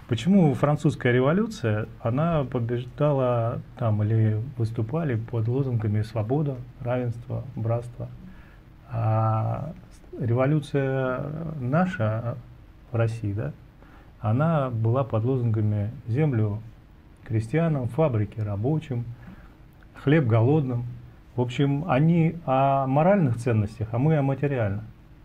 Почему французская революция, она побеждала там или выступали под лозунгами свобода, равенство, братство, а революция наша в России, да, она была под лозунгами землю крестьянам, фабрики рабочим, хлеб голодным. В общем, они о моральных ценностях, а мы о материальных.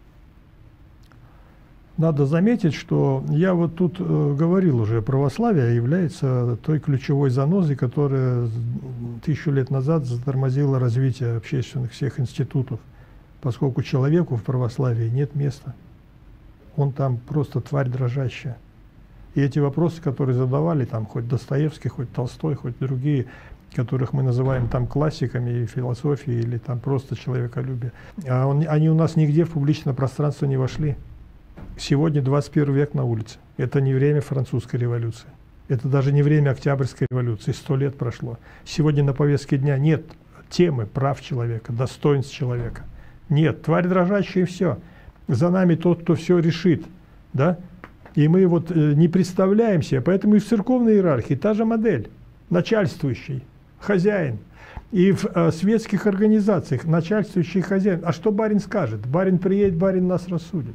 Надо заметить, что я вот тут говорил уже, православие является той ключевой занозой, которая 1000 лет назад затормозила развитие общественных всех институтов, поскольку человеку в православии нет места. Он там просто тварь дрожащая. И эти вопросы, которые задавали там хоть Достоевский, хоть Толстой, хоть другие, которых мы называем там классиками и философии или там просто человеколюбие, они у нас нигде в публичное пространство не вошли. Сегодня 21 век на улице. Это не время французской революции. Это даже не время Октябрьской революции. 100 лет прошло. Сегодня на повестке дня нет темы прав человека, достоинств человека. Нет, тварь дрожащая и все. За нами тот, кто все решит. Да? И мы вот не представляем себе. Поэтому и в церковной иерархии та же модель. Начальствующий, хозяин. И в светских организациях начальствующий хозяин. А что барин скажет? Барин приедет, барин нас рассудит.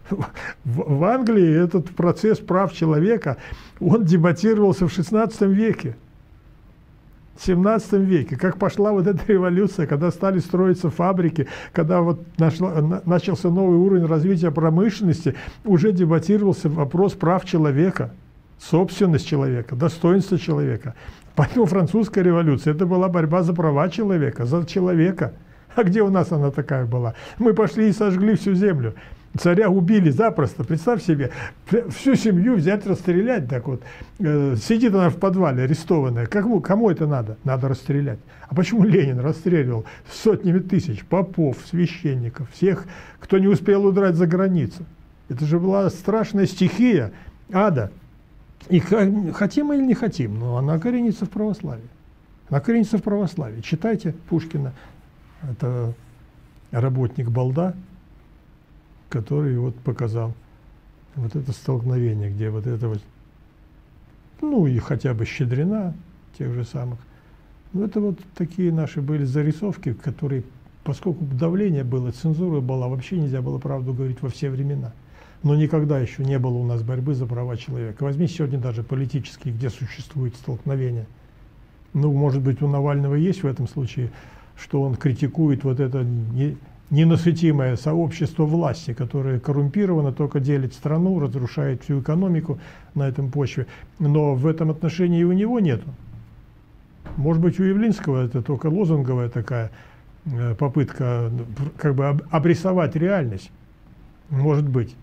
В Англии этот процесс прав человека, он дебатировался в 16 веке, в 17 веке. Как пошла вот эта революция, когда стали строиться фабрики, когда вот начался новый уровень развития промышленности, уже дебатировался вопрос прав человека, собственность человека, достоинство человека. Поэтому французская революция – это была борьба за права человека, за человека. А где у нас она такая была? Мы пошли и сожгли всю землю. Царя убили запросто, представь себе, всю семью взять, расстрелять, так вот. Сидит она в подвале, арестованная. Кому это надо? Надо расстрелять. А почему Ленин расстреливал сотнями тысяч попов, священников, всех, кто не успел удрать за границу? Это же была страшная стихия ада. И хотим или не хотим, но она коренится в православии. Она коренится в православии. Читайте Пушкина, это работник Балда, который вот показал вот это столкновение, где вот это вот, ну и хотя бы Щедрина, тех же самых. Ну это вот такие наши были зарисовки, которые, поскольку давление было, цензура была, вообще нельзя было правду говорить во все времена. Но никогда еще не было у нас борьбы за права человека. Возьми сегодня даже политические, где существует столкновение. Ну, может быть, у Навального есть в этом случае, что он критикует вот это ненасытимое сообщество власти, которое коррумпировано, только делит страну, разрушает всю экономику на этом почве. Но в этом отношении и у него нету. Может быть, у Явлинского это только лозунговая такая попытка как бы обрисовать реальность. Может быть.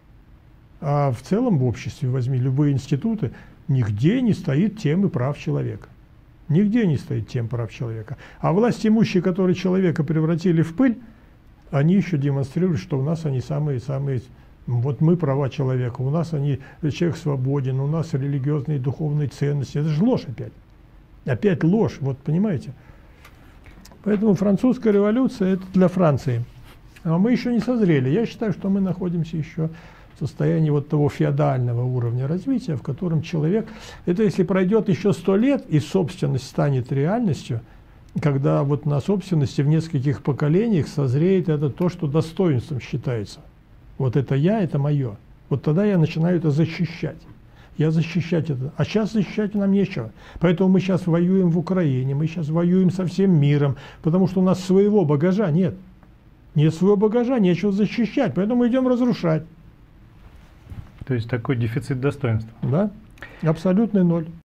А в целом в обществе, возьми любые институты, нигде не стоит темы прав человека. Нигде не стоит тем прав человека. А власть имущие, которые человека превратили в пыль, они еще демонстрируют, что у нас они самые-самые, вот мы права человека, у нас они, человек свободен, у нас религиозные и духовные ценности. Это же ложь опять. Опять ложь, вот понимаете. Поэтому французская революция – это для Франции. А мы еще не созрели. Я считаю, что мы находимся еще в состоянии вот того феодального уровня развития, в котором человек, это если пройдет еще 100 лет и собственность станет реальностью, когда вот на собственности в нескольких поколениях созреет это то, что достоинством считается. Вот это я, это мое. Вот тогда я начинаю это защищать. Я защищать это. А сейчас защищать нам нечего. Поэтому мы сейчас воюем в Украине, мы сейчас воюем со всем миром, потому что у нас своего багажа нет. Нет своего багажа, нечего защищать, поэтому идем разрушать. То есть такой дефицит достоинства. Да, абсолютный ноль.